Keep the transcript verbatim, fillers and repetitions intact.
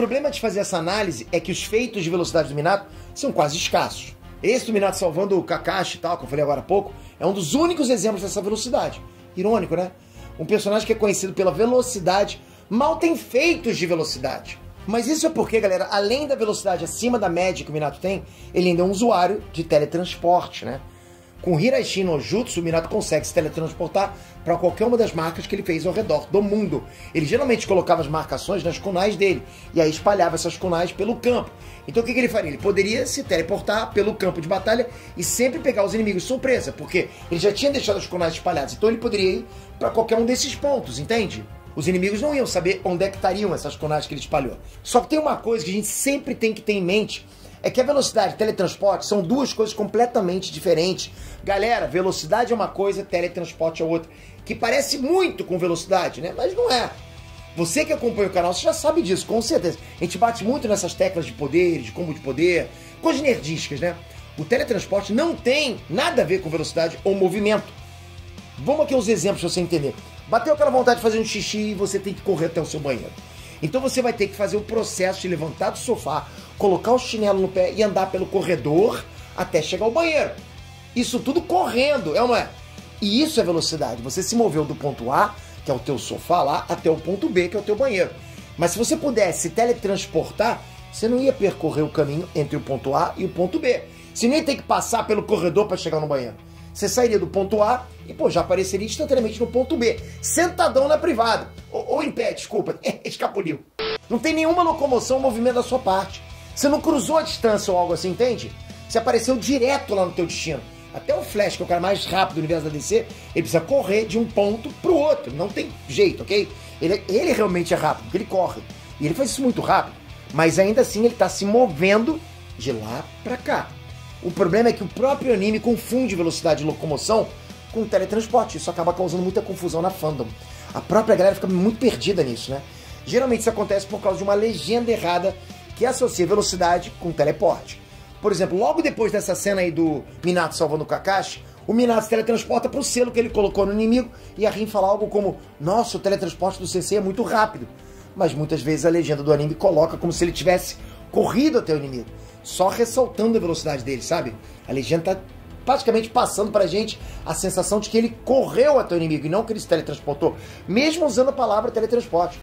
problema de fazer essa análise é que os feitos de velocidade do Minato são quase escassos. Esse do Minato salvando o Kakashi e tal, que eu falei agora há pouco, é um dos únicos exemplos dessa velocidade. Irônico, né? Um personagem que é conhecido pela velocidade, mal tem feitos de velocidade. Mas isso é porque, galera, além da velocidade acima da média que o Minato tem, ele ainda é um usuário de teletransporte, né? Com Hiraishin no Jutsu, o Minato consegue se teletransportar para qualquer uma das marcas que ele fez ao redor do mundo. Ele geralmente colocava as marcações nas kunais dele, e aí espalhava essas kunais pelo campo. Então o que, que ele faria? Ele poderia se teleportar pelo campo de batalha e sempre pegar os inimigos de surpresa, porque ele já tinha deixado as kunais espalhadas, então ele poderia ir para qualquer um desses pontos, entende? Os inimigos não iam saber onde é que estariam essas kunais que ele espalhou. Só que tem uma coisa que a gente sempre tem que ter em mente, é que a velocidade e teletransporte são duas coisas completamente diferentes. Galera, velocidade é uma coisa, teletransporte é outra. Que parece muito com velocidade, né? Mas não é. Você que acompanha o canal, você já sabe disso, com certeza. A gente bate muito nessas teclas de poder, de combo de poder, coisas nerdísticas, né? O teletransporte não tem nada a ver com velocidade ou movimento. Vamos aqui aos exemplos pra você entender. Bateu aquela vontade de fazer um xixi e você tem que correr até o seu banheiro. Então você vai ter que fazer o processo de levantar do sofá, colocar o chinelo no pé e andar pelo corredor até chegar ao banheiro. Isso tudo correndo, é ou não é? E isso é velocidade. Você se moveu do ponto A, que é o teu sofá lá, até o ponto B, que é o teu banheiro. Mas se você pudesse teletransportar, você não ia percorrer o caminho entre o ponto A e o ponto B. Você não ia ter que passar pelo corredor para chegar no banheiro. Você sairia do ponto A e, pô, já apareceria instantaneamente no ponto B. Sentadão na privada. Ou, ou em pé, desculpa. Escapuliu. Não tem nenhuma locomoção ou movimento da sua parte. Você não cruzou a distância ou algo assim, entende? Você apareceu direto lá no teu destino. Até o Flash, que é o cara mais rápido do universo da D C, ele precisa correr de um ponto pro outro. Não tem jeito, ok? Ele, ele realmente é rápido, porque ele corre. E ele faz isso muito rápido. Mas ainda assim ele tá se movendo de lá pra cá. O problema é que o próprio anime confunde velocidade de locomoção com teletransporte. Isso acaba causando muita confusão na fandom. A própria galera fica muito perdida nisso, né? Geralmente isso acontece por causa de uma legenda errada que associa velocidade com teleporte. Por exemplo, logo depois dessa cena aí do Minato salvando o Kakashi, o Minato se teletransporta pro selo que ele colocou no inimigo e a Rin fala algo como: nossa, o teletransporte do Sensei é muito rápido. Mas muitas vezes a legenda do anime coloca como se ele tivesse corrido até o inimigo, só ressaltando a velocidade dele, sabe? A legenda tá praticamente passando pra gente a sensação de que ele correu até o inimigo e não que ele se teletransportou, mesmo usando a palavra teletransporte.